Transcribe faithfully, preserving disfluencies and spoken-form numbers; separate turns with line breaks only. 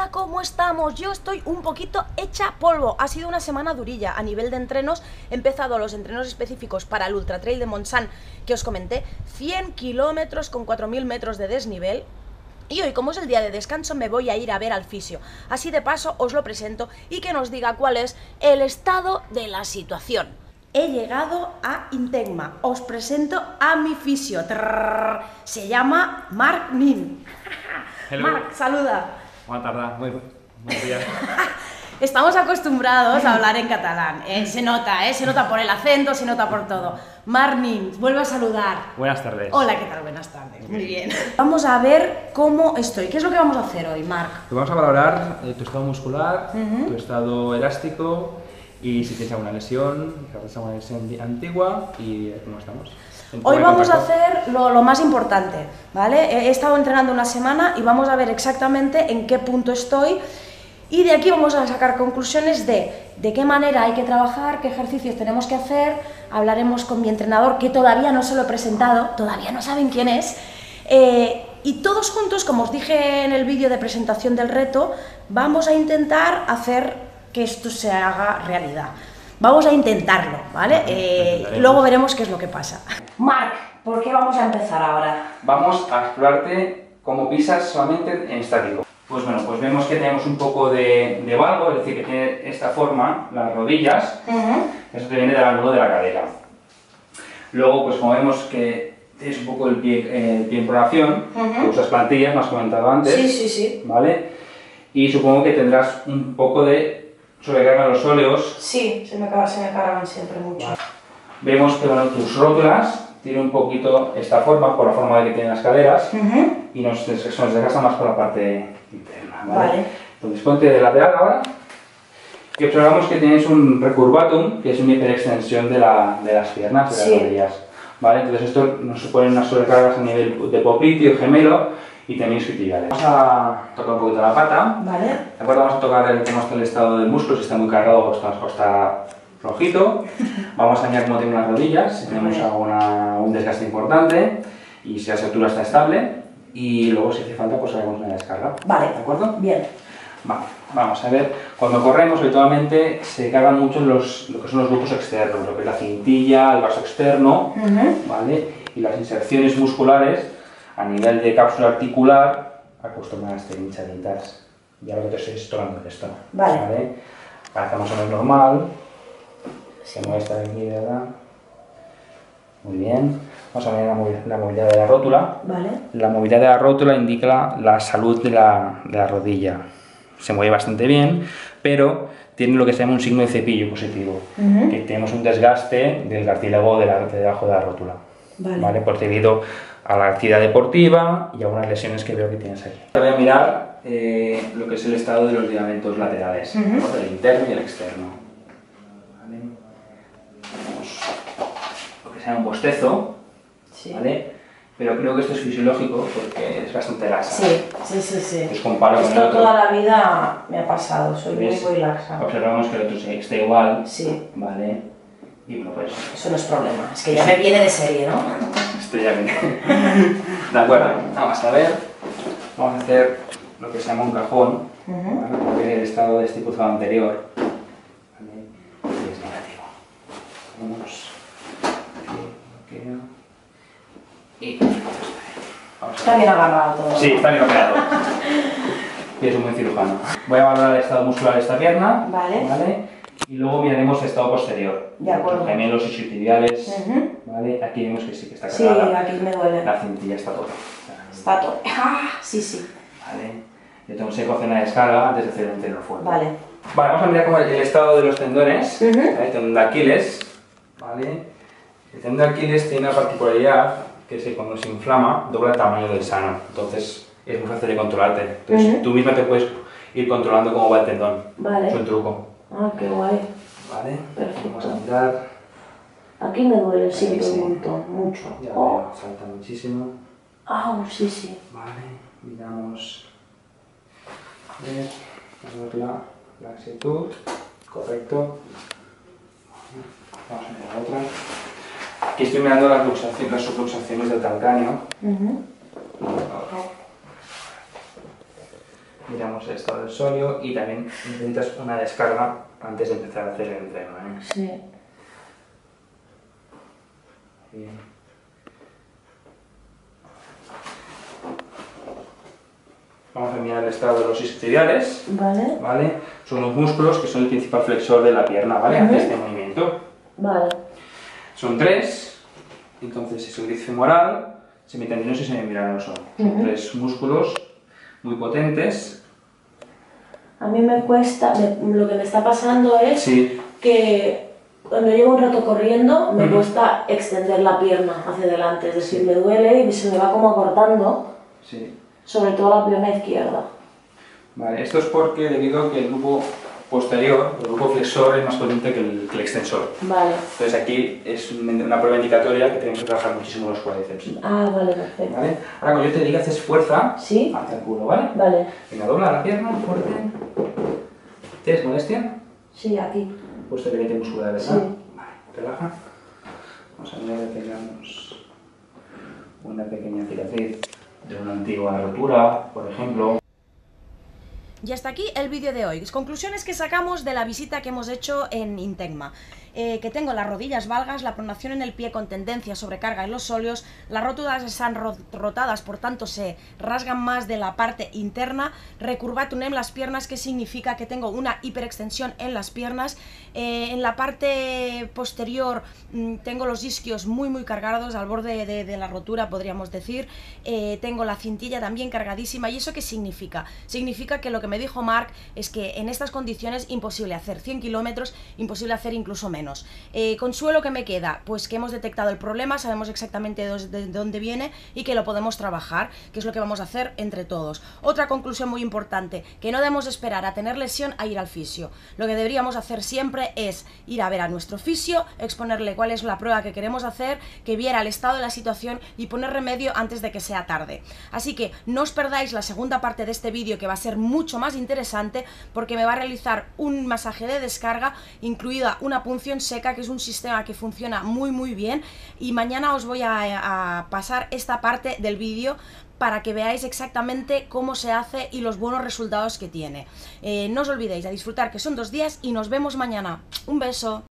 Hola, ¿cómo estamos? Yo estoy un poquito hecha polvo. Ha sido una semana durilla a nivel de entrenos. He empezado los entrenos específicos para el Ultra Trail de Montsant que os comenté, cien kilómetros con cuatro mil metros de desnivel. Y hoy, como es el día de descanso, me voy a ir a ver al fisio. Así de paso os lo presento y que nos diga cuál es el estado de la situación. He llegado a Intecma. Os presento a mi fisio. Trrr, se llama Marc Nin. Marc, saluda.
Buenas tardes, muy buenos días.
Estamos acostumbrados a hablar en catalán. Eh, se nota, eh, se nota por el acento, se nota por todo. Marc Nin, vuelvo a saludar.
Buenas tardes.
Hola, ¿qué tal? Buenas tardes. Muy bien. Vamos a ver cómo estoy. ¿Qué es lo que vamos a hacer hoy, Marc?
Vamos a valorar eh, tu estado muscular,
Uh-huh.
tu estado elástico y si tienes alguna lesión, si tienes alguna lesión antigua y eh, cómo estamos.
Hoy vamos a hacer lo, lo más importante, ¿vale? He, he estado entrenando una semana y vamos a ver exactamente en qué punto estoy y de aquí vamos a sacar conclusiones de de qué manera hay que trabajar, qué ejercicios tenemos que hacer. Hablaremos con mi entrenador, que todavía no se lo he presentado, todavía no saben quién es, eh, y todos juntos, como os dije en el vídeo de presentación del reto, vamos a intentar hacer que esto se haga realidad. Vamos a intentarlo, ¿vale? Eh, luego veremos qué es lo que pasa. Marc, ¿por qué vamos a empezar ahora?
Vamos a explorarte cómo pisas solamente en estático. Pues bueno, pues vemos que tenemos un poco de, de valgo, es decir, que tiene esta forma, las rodillas,
Uh-huh.
eso te viene del ángulo de la cadera. Luego, pues como vemos que tienes un poco el pie, eh, el pie en pronación,
Uh-huh.
que usas plantillas, me has comentado antes,
Sí, sí, sí.
¿vale? Y supongo que tendrás un poco de sobrecarga en los óleos.
Sí, se me, car- se me cargan siempre mucho.
Vale. Vemos que bueno, tus rótulas tienen un poquito esta forma, por la forma de que tienen las caderas,
Uh-huh.
y nos, des- nos desgasta más por la parte interna, ¿vale?
Vale.
Entonces ponte de lateral ahora, y observamos que tienes un recurvatum, que es una hiperextensión de, la, de las piernas, de las
Sí.
rodillas, ¿vale? Entonces esto nos supone unas sobrecargas a nivel de popliteo, gemelo y también isquiotibiales. Vamos a tocar un poquito la pata,
Vale.
¿de acuerdo? Vamos a tocar el, cómo está el estado del músculo, si está muy cargado o está, o está flojito. Vamos a mirar cómo tienen las rodillas, si tenemos
Vale.
alguna, un desgaste importante y si la estructura está estable. Y luego, si hace falta, pues haremos una descarga.
Vale.
¿De acuerdo?
Bien.
Vale, vamos a ver. Cuando corremos, habitualmente se cargan mucho los, lo que son los grupos externos, lo que es la cintilla, el vaso externo,
Uh-huh.
¿vale? Y las inserciones musculares a nivel de cápsula articular acostumbran a estar hinchaditas. Ya lo que te estoy tocando de esto.
Vale.
¿Vale? Parece más o menos normal. Se mueve esta de aquí, ¿verdad? Muy bien. Vamos a ver la, movi- la movilidad de la rótula.
Vale.
La movilidad de la rótula indica la, la salud de la, de la rodilla. Se mueve bastante bien, pero tiene lo que se llama un signo de cepillo positivo,
Uh-huh.
que tenemos un desgaste del cartílago de, la, de debajo de la rótula.
Vale.
¿Vale? Por debido a la actividad deportiva y a unas lesiones que veo que tienes aquí. Te voy a mirar eh, lo que es el estado de los ligamentos laterales,
Ujú.
¿no? El interno y el externo. ¿Vale? Tenemos lo que se llama un bostezo,
Sí.
¿vale? Pero creo que esto es fisiológico porque es bastante laxa.
Sí, sí, sí, sí.
Os comparo con el
Esto
otro.
toda la vida me ha pasado, soy muy,
¿Ves?
muy laxa.
Observamos que el otro sí está igual,
Sí,
¿vale? Y bueno, pues
eso no es problema, es que ya me viene de serie, ¿no?
esto ya viene. De acuerdo, vamos a ver. Vamos a hacer lo que se llama un cajón,
Uh-huh.
¿vale? Porque el estado de este cruzado anterior, ¿vale? Y es negativo. Vamos. Aquí, bloqueo. Y vamos a
Está
ver.
bien agarrado todo.
Sí, está bien operado. Y es un buen cirujano. Voy a valorar el estado muscular de esta pierna.
Vale.
¿Vale? Y luego miraremos el estado posterior.
De acuerdo.
Los gemelos isquiotibiales.
Ujú.
¿Vale? Aquí vemos que sí que está
Sí,
cargada.
aquí me duele.
La cintilla está toda.
Está todo. Ah, sí, sí.
¿Vale? Yo tengo que hacer una descarga antes de hacer un tendón fuerte.
Vale.
Vale, vamos a mirar como el, el estado de los tendones.
Ujú.
¿Vale? El tendón de Aquiles. ¿Vale? El tendón de Aquiles tiene una particularidad que es que cuando se inflama dobla el tamaño del sano. Entonces es muy fácil de controlarte. Entonces
Ujú.
tú misma te puedes ir controlando cómo va el tendón.
Vale.
Es un truco.
Ah, qué guay.
¿Vale?
Perfecto.
Vamos a mirar.
Aquí me duele,
Aquí
siento
sí.
un montón, mucho.
Ya
Oh.
veo, salta muchísimo.
Ah, sí, sí.
Vale, miramos. A ver, vamos a ver la laxitud. Correcto. Vamos a mirar la otra. Aquí estoy mirando las luxaciones, las subluxaciones del calcáneo.
Ujú.
miramos el estado del sóleo y también necesitas una descarga antes de empezar a hacer el entreno, ¿eh?
Sí.
Bien. Vamos a mirar el estado de los isquiotibiales.
Vale.
¿Vale? Son los músculos que son el principal flexor de la pierna, ¿vale?
Uh-huh.
Ante este movimiento.
Vale.
Son tres, entonces es el glícido femoral, semitendinoso y sememembranoso. Son
Uh-huh.
tres músculos muy potentes.
A mí me cuesta, me- lo que me está pasando es
Sí,
que cuando llevo un rato corriendo me
Ujú.
cuesta extender la pierna hacia adelante, es decir, me duele y se me va como acortando,
sí.
sobre todo la pierna izquierda.
Vale, esto es porque debido a que el grupo posterior, el grupo flexor es más potente que el, que el extensor.
Vale.
Entonces aquí es un- una prueba indicatoria que tenemos que trabajar muchísimo los cuádriceps.
Ah, vale, perfecto.
¿Vale? Ahora cuando yo te diga haces fuerza
¿Sí?
hacia el culo, ¿vale?
Vale.
Venga, dobla la pierna, fuerte. ¿Tienes molestia?
Sí, aquí.
Puesto que te muscular, ¿verdad?
Sí.
Vale, relaja. Vamos a ver que tengamos una pequeña cicatriz de una antigua rotura, por ejemplo.
Y hasta aquí el vídeo de hoy. Conclusiones que sacamos de la visita que hemos hecho en Integma. Eh, que tengo las rodillas valgas, la pronación en el pie con tendencia a sobrecarga en los sóleos, las rótulas están ro rotadas, por tanto se rasgan más de la parte interna, recurvatum en las piernas, que significa que tengo una hiperextensión en las piernas, eh, en la parte posterior mmm, tengo los isquios muy muy cargados al borde de, de la rotura, podríamos decir, eh, tengo la cintilla también cargadísima. ¿Y eso qué significa? Significa que lo que me dijo Marc es que en estas condiciones imposible hacer cien kilómetros, imposible hacer incluso menos. Eh, consuelo que me queda, pues que hemos detectado el problema, sabemos exactamente de, de dónde viene y que lo podemos trabajar, que es lo que vamos a hacer entre todos. Otra conclusión muy importante, que no debemos esperar a tener lesión a ir al fisio. Lo que deberíamos hacer siempre es ir a ver a nuestro fisio, exponerle cuál es la prueba que queremos hacer, que viera el estado de la situación y poner remedio antes de que sea tarde. Así que no os perdáis la segunda parte de este vídeo, que va a ser mucho más interesante, porque me va a realizar un masaje de descarga, incluida una punción seca, que es un sistema que funciona muy muy bien, y mañana os voy a, a pasar esta parte del vídeo para que veáis exactamente cómo se hace y los buenos resultados que tiene. Eh, no os olvidéis de disfrutar, que son dos días, y nos vemos mañana. Un beso.